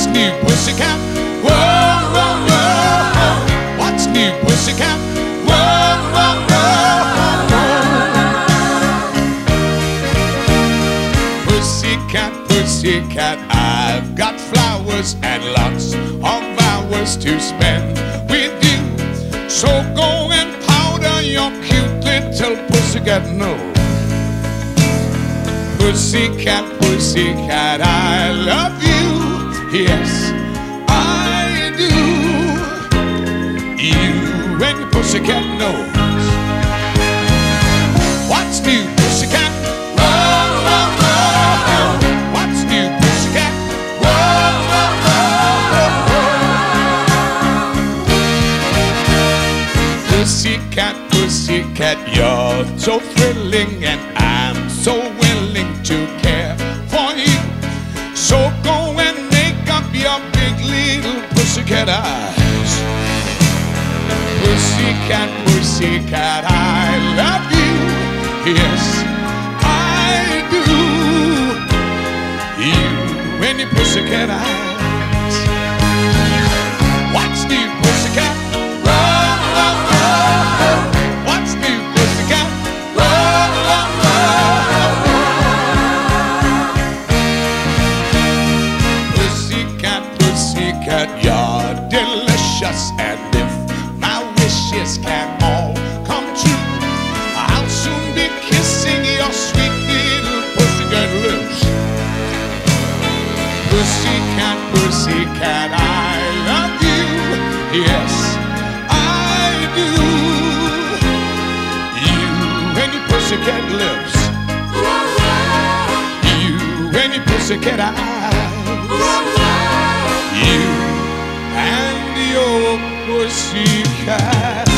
new, pussycat? Whoa, whoa, whoa. What's new, pussycat? Whoa, whoa, whoa. Pussycat, pussycat, I've got flowers and lots of hours to spend with you. So go and powder your cute little pussycat nose. Pussycat, pussycat, I love you. Yes, I do. You and your pussycat nose. What's new, pussycat? Whoa, whoa, whoa. What's new, pussycat? Whoa, whoa, whoa. Pussycat, pussycat, you're so thrilling and I'm so willing to care for you. So go and make up your big little pussycat eyes. Pussycat, pussycat, I love you. Yes, I do. You and your pussycat eyes. What's new, pussycat? Whoa, whoa, whoa. What's new, pussycat? Whoa, whoa, whoa. Pussycat, pussycat, you're delicious, and if my wishes can all come true, I'll soon be kissing your sweet little pussycat lips. Pussycat, pussycat, I love you. Yes, I do. You and your pussycat lips. You and your pussycat eyes. You and your pussycat